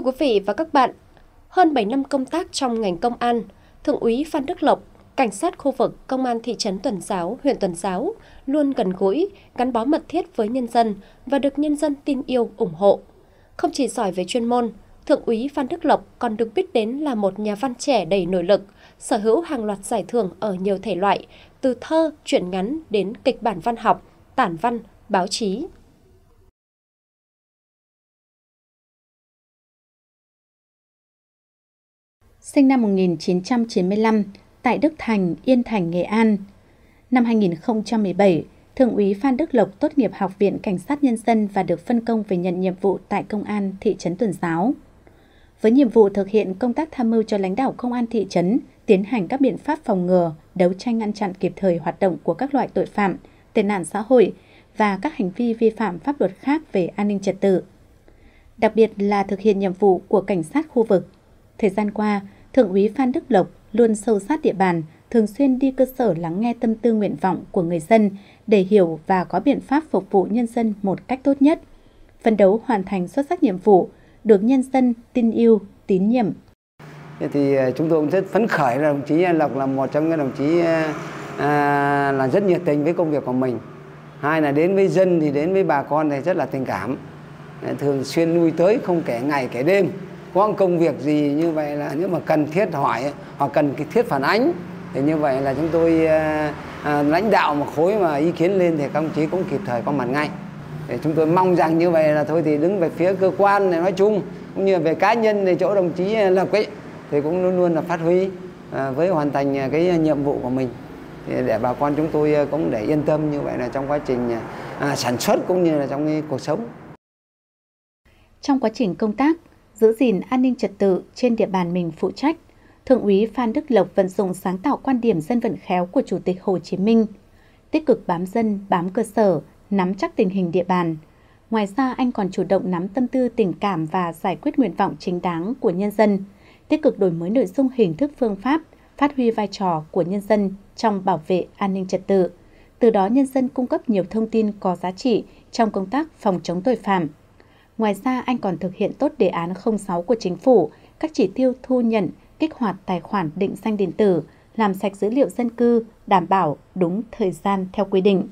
Thưa quý vị và các bạn, hơn 7 năm công tác trong ngành công an, Thượng úy Phan Đức Lộc, cảnh sát khu vực Công an thị trấn Tuần Giáo, huyện Tuần Giáo, luôn gần gũi, gắn bó mật thiết với nhân dân và được nhân dân tin yêu, ủng hộ. Không chỉ giỏi về chuyên môn, Thượng úy Phan Đức Lộc còn được biết đến là một nhà văn trẻ đầy nội lực, sở hữu hàng loạt giải thưởng ở nhiều thể loại, từ thơ, truyện ngắn đến kịch bản văn học, tản văn, báo chí. Sinh năm 1995 tại Đức Thành, Yên Thành, Nghệ An. Năm 2017, Thượng úy Phan Đức Lộc tốt nghiệp Học viện Cảnh sát Nhân dân và được phân công về nhận nhiệm vụ tại Công an thị trấn Tuần Giáo. Với nhiệm vụ thực hiện công tác tham mưu cho lãnh đạo Công an thị trấn, tiến hành các biện pháp phòng ngừa, đấu tranh ngăn chặn kịp thời hoạt động của các loại tội phạm, tệ nạn xã hội và các hành vi vi phạm pháp luật khác về an ninh trật tự. Đặc biệt là thực hiện nhiệm vụ của cảnh sát khu vực. Thời gian qua, Thượng úy Phan Đức Lộc luôn sâu sát địa bàn, thường xuyên đi cơ sở lắng nghe tâm tư nguyện vọng của người dân để hiểu và có biện pháp phục vụ nhân dân một cách tốt nhất, phấn đấu hoàn thành xuất sắc nhiệm vụ, được nhân dân tin yêu, tín nhiệm. Thì chúng tôi cũng rất phấn khởi là đồng chí Lộc là một trong những đồng chí là rất nhiệt tình với công việc của mình. Hai là đến với dân thì đến với bà con thì rất là tình cảm, thường xuyên lui tới không kể ngày kể đêm. Có công việc gì như vậy là nếu mà cần thiết hỏi hoặc cần thiết phản ánh thì như vậy là chúng tôi lãnh đạo một khối mà ý kiến lên thì các đồng chí cũng kịp thời có mặt ngay. Để chúng tôi mong rằng như vậy là thôi thì đứng về phía cơ quan này nói chung cũng như về cá nhân thì chỗ đồng chí Lộc ấy thì cũng luôn luôn là phát huy với hoàn thành cái nhiệm vụ của mình thì để bà con chúng tôi cũng để yên tâm như vậy là trong quá trình sản xuất cũng như là trong cái cuộc sống. Trong quá trình công tác, giữ gìn an ninh trật tự trên địa bàn mình phụ trách, Thượng úy Phan Đức Lộc vận dụng sáng tạo quan điểm dân vận khéo của Chủ tịch Hồ Chí Minh, tích cực bám dân, bám cơ sở, nắm chắc tình hình địa bàn. Ngoài ra, anh còn chủ động nắm tâm tư tình cảm và giải quyết nguyện vọng chính đáng của nhân dân, tích cực đổi mới nội dung hình thức phương pháp, phát huy vai trò của nhân dân trong bảo vệ an ninh trật tự. Từ đó nhân dân cung cấp nhiều thông tin có giá trị trong công tác phòng chống tội phạm. Ngoài ra, anh còn thực hiện tốt đề án 06 của Chính phủ, các chỉ tiêu thu nhận, kích hoạt tài khoản định danh điện tử, làm sạch dữ liệu dân cư, đảm bảo đúng thời gian theo quy định.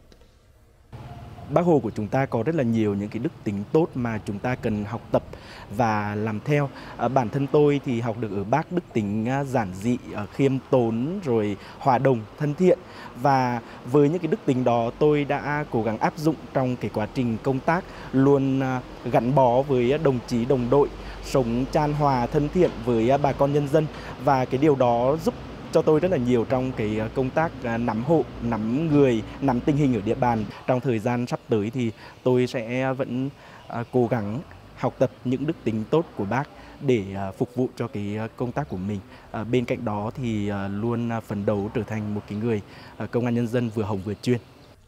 Bác Hồ của chúng ta có rất là nhiều những cái đức tính tốt mà chúng ta cần học tập và làm theo. Bản thân tôi thì học được ở bác đức tính giản dị, khiêm tốn, rồi hòa đồng, thân thiện. Và với những cái đức tính đó tôi đã cố gắng áp dụng trong cái quá trình công tác, luôn gắn bó với đồng chí đồng đội, sống chan hòa thân thiện với bà con nhân dân. Và cái điều đó giúp cho tôi rất là nhiều trong cái công tác nắm hộ, nắm người, nắm tình hình ở địa bàn. Trong thời gian sắp tới thì tôi sẽ vẫn cố gắng học tập những đức tính tốt của bác để phục vụ cho cái công tác của mình. Bên cạnh đó thì luôn phấn đấu trở thành một cái người công an nhân dân vừa hồng vừa chuyên.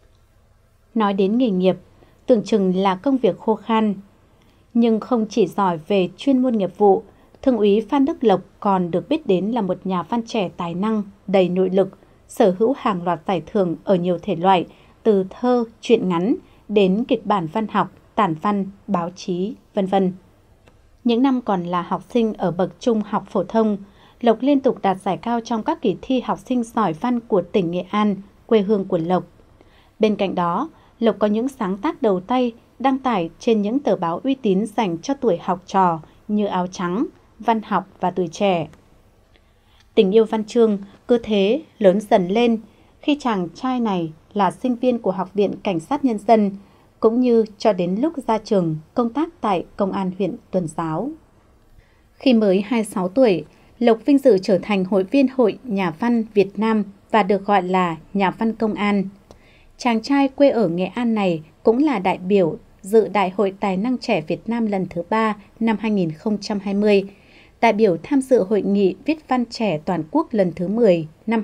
Nói đến nghề nghiệp, tưởng chừng là công việc khô khan, nhưng không chỉ giỏi về chuyên môn nghiệp vụ, Thượng úy Phan Đức Lộc còn được biết đến là một nhà văn trẻ tài năng, đầy nội lực, sở hữu hàng loạt giải thưởng ở nhiều thể loại, từ thơ, truyện ngắn đến kịch bản văn học, tản văn, báo chí, v.v. Những năm còn là học sinh ở bậc trung học phổ thông, Lộc liên tục đạt giải cao trong các kỳ thi học sinh giỏi văn của tỉnh Nghệ An, quê hương của Lộc. Bên cạnh đó, Lộc có những sáng tác đầu tay đăng tải trên những tờ báo uy tín dành cho tuổi học trò như Áo Trắng, Văn học và Tuổi Trẻ. Tình yêu văn chương cứ thế lớn dần lên khi chàng trai này là sinh viên của Học viện Cảnh sát Nhân dân, cũng như cho đến lúc ra trường công tác tại Công an huyện Tuần Giáo. Khi mới 26 tuổi, Lộc vinh dự trở thành hội viên Hội Nhà văn Việt Nam và được gọi là Nhà văn Công an. Chàng trai quê ở Nghệ An này cũng là đại biểu dự Đại hội Tài năng trẻ Việt Nam lần thứ 3 năm 2020, đại biểu tham dự Hội nghị Viết văn trẻ toàn quốc lần thứ 10 năm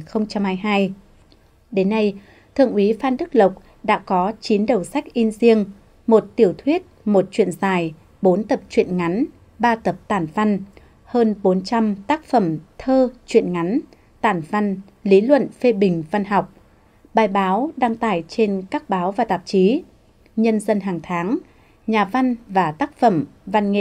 2022. Đến nay, Thượng úy Phan Đức Lộc đã có 9 đầu sách in riêng, 1 tiểu thuyết, 1 truyện dài, 4 tập truyện ngắn, 3 tập tản văn, hơn 400 tác phẩm thơ, truyện ngắn, tản văn, lý luận phê bình văn học, bài báo đăng tải trên các báo và tạp chí, Nhân dân hàng tháng, nhà văn và tác phẩm văn nghệ,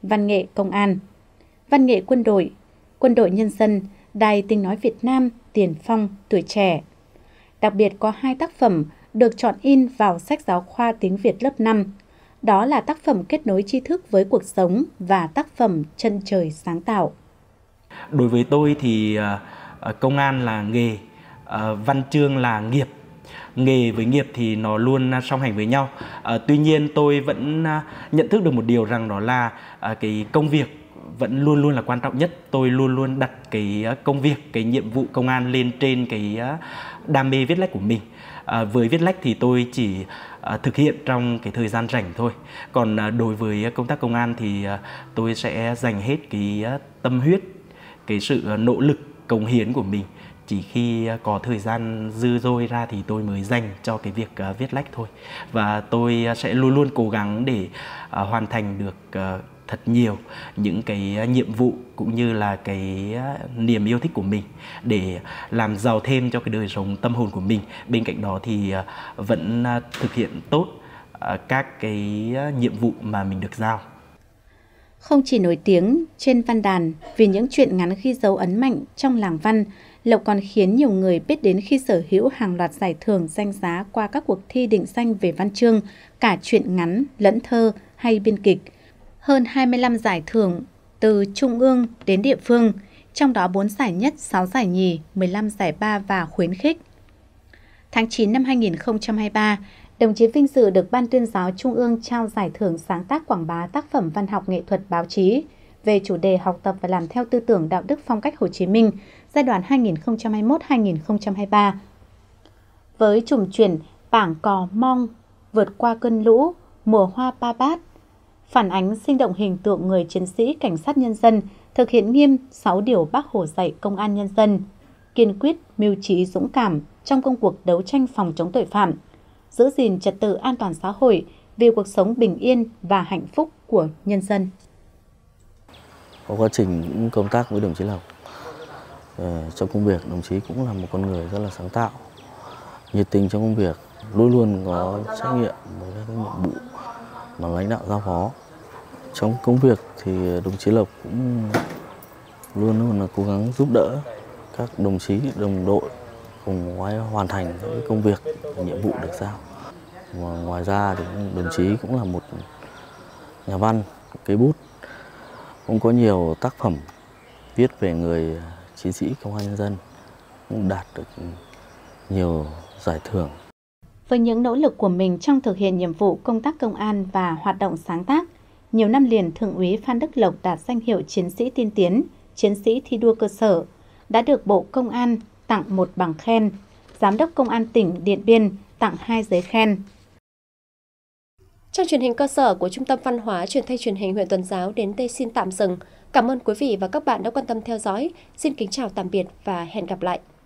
văn nghệ công an, văn nghệ quân đội nhân dân, Đài Tiếng nói Việt Nam, Tiền phong, Tuổi trẻ. Đặc biệt có 2 tác phẩm được chọn in vào sách giáo khoa tiếng Việt lớp 5. Đó là tác phẩm Kết nối tri thức với cuộc sống và tác phẩm Chân trời sáng tạo. Đối với tôi thì công an là nghề, văn chương là nghiệp. Nghề với nghiệp thì nó luôn song hành với nhau. Tuy nhiên tôi vẫn nhận thức được một điều rằng đó là cái công việc vẫn luôn luôn là quan trọng nhất. Tôi luôn luôn đặt cái công việc, cái nhiệm vụ công an lên trên cái đam mê viết lách của mình. Với viết lách thì tôi chỉ thực hiện trong cái thời gian rảnh thôi. Còn đối với công tác công an thì tôi sẽ dành hết cái tâm huyết, cái sự nỗ lực cống hiến của mình. Chỉ khi có thời gian dư dôi ra thì tôi mới dành cho cái việc viết lách thôi. Và tôi sẽ luôn luôn cố gắng để hoàn thành được thật nhiều những cái nhiệm vụ cũng như là cái niềm yêu thích của mình để làm giàu thêm cho cái đời sống tâm hồn của mình. Bên cạnh đó thì vẫn thực hiện tốt các cái nhiệm vụ mà mình được giao. Không chỉ nổi tiếng trên văn đàn vì những truyện ngắn ghi dấu ấn mạnh trong làng văn, Lộc còn khiến nhiều người biết đến khi sở hữu hàng loạt giải thưởng danh giá qua các cuộc thi định danh về văn chương, cả truyện ngắn, lẫn thơ hay biên kịch. Hơn 25 giải thưởng từ trung ương đến địa phương, trong đó 4 giải nhất, 6 giải nhì, 15 giải ba và khuyến khích. Tháng 9 năm 2023, đồng chí vinh dự được Ban Tuyên giáo Trung ương trao giải thưởng sáng tác quảng bá tác phẩm văn học nghệ thuật báo chí về chủ đề học tập và làm theo tư tưởng đạo đức phong cách Hồ Chí Minh giai đoạn 2021-2023. Với trùng truyện Bảng Cò Mong, Vượt qua cơn lũ, Mùa hoa Ba Bát, phản ánh sinh động hình tượng người chiến sĩ cảnh sát nhân dân thực hiện nghiêm 6 điều Bác Hồ dạy công an nhân dân, kiên quyết, mưu trí, dũng cảm trong công cuộc đấu tranh phòng chống tội phạm, giữ gìn trật tự an toàn xã hội vì cuộc sống bình yên và hạnh phúc của nhân dân. Có quá trình công tác với đồng chí Lộc, trong công việc đồng chí cũng là một con người rất là sáng tạo, nhiệt tình trong công việc, luôn luôn có trách nhiệm với các nhiệm vụ mà lãnh đạo giao phó. Trong công việc thì đồng chí Lộc cũng luôn luôn là cố gắng giúp đỡ các đồng chí đồng đội cùng hoàn thành các công việc, nhiệm vụ được giao. Và ngoài ra thì đồng chí cũng là một nhà văn, cây bút, cũng có nhiều tác phẩm viết về người chiến sĩ công an nhân dân, cũng đạt được nhiều giải thưởng. Với những nỗ lực của mình trong thực hiện nhiệm vụ công tác công an và hoạt động sáng tác, nhiều năm liền Thượng úy Phan Đức Lộc đạt danh hiệu Chiến sĩ tiên tiến, Chiến sĩ thi đua cơ sở, đã được Bộ Công an tặng 1 bằng khen, Giám đốc Công an tỉnh Điện Biên tặng 2 giấy khen. Trong truyền hình cơ sở của Trung tâm Văn hóa Truyền thanh Truyền hình huyện Tuần Giáo đến đây xin tạm dừng. Cảm ơn quý vị và các bạn đã quan tâm theo dõi. Xin kính chào tạm biệt và hẹn gặp lại.